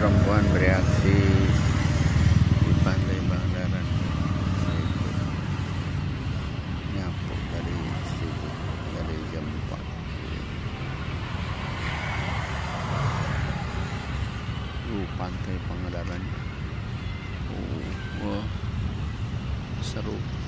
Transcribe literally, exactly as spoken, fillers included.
perempuan bereaksi di pantai Bandaran. Itu nyapu dari situ dari jam empat. Uh, pantai Pangandaran. Uh, wah, seru.